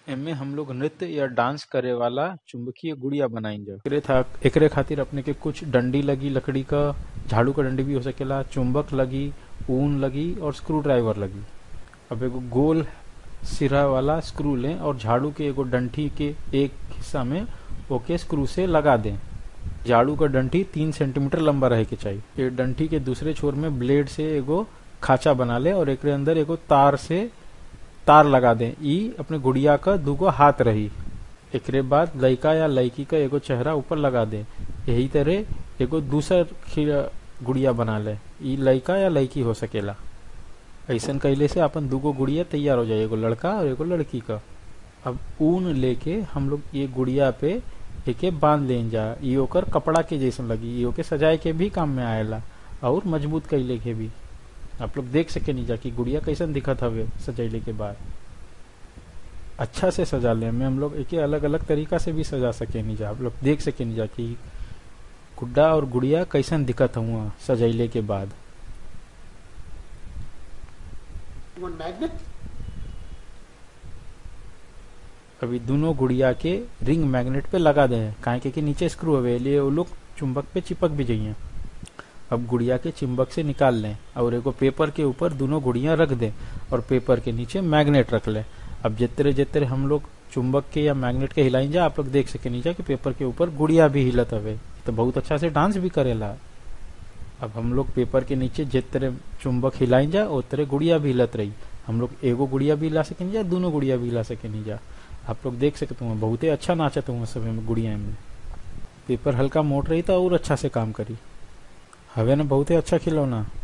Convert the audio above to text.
एमे हम लोग नृत्य या डांस करे वाला चुंबकीय गुड़िया बनाएंगे। एकरे खातिर अपने के कुछ डंडी लगी लकड़ी का, झाड़ू का डंडी भी हो सकेला, चुंबक लगी, ऊन लगी और स्क्रू ड्राइवर लगी। अब एगो गोल सिरा वाला स्क्रू लें और झाड़ू के एगो डंठी के एक हिस्सा में ओके स्क्रू से लगा दें। झाड़ू का डंठी 3 सेंटीमीटर लंबा रहे के चाहिए। ये डंठी के दूसरे छोर में ब्लेड से एगो खाचा बना ले और एकरे अंदर एगो तार लगा दें। ई अपने गुड़िया का दूगो हाथ रही। एकरे बाद लड़का या लड़की का एगो चेहरा ऊपर लगा दें। यही तरह एगो दूसर गुड़िया बना ले। ई लड़का या लड़की हो सकेला। ऐसन कैले से अपन दूगो गुड़िया तैयार हो जाए, एगो लड़का और एगो लड़की का। अब ऊन लेके हम लोग ये गुड़िया पे एके बांध लें जा। ई ओकर कपड़ा के जैसन लगी। ई ओके सजाए के भी काम में आएला और मजबूत कैले के भी। आप लोग देख सके नहीं जा कि गुड़िया कैसन दिखत हवे सजैले के बाद। अच्छा से सजा ले में हम लोग एके अलग अलग तरीका से भी सजा सके नहीं जा। आप लोग देख सके नहीं जा कि गुड्डा और गुड़िया कैसन दिखत हुआ सजैले के बाद। अभी दोनों गुड़िया के रिंग मैग्नेट पे लगा दे, काहे के नीचे स्क्रू हवे, लिए वो लोग चुंबक पे चिपक भी जाइए। अब गुड़िया के चुंबक से निकाल लें और एगो पेपर के ऊपर दोनों गुड़िया रख दें और पेपर के नीचे मैग्नेट रख लें। अब जितने जितने हम लोग चुंबक के या मैग्नेट के हिलाई जा, आप लोग देख सके नीचे कि पेपर के ऊपर गुड़िया भी हिलत हवे, तो बहुत अच्छा से डांस भी करेला। अब हम लोग पेपर के नीचे जितने चुंबक हिलाई जा उतरे गुड़िया भी हिलत रही। हम लोग एगो गुड़िया भी हिला सके नहीं जा, दोनों गुड़िया भी हिला सके नहीं जा। आप लोग देख सकते हो बहुत ही अच्छा नाचत हुआ सब में गुड़िया में। पेपर हल्का मोट रही तो और अच्छा से काम करी। हवे ना बहुत ही अच्छा खिलौना।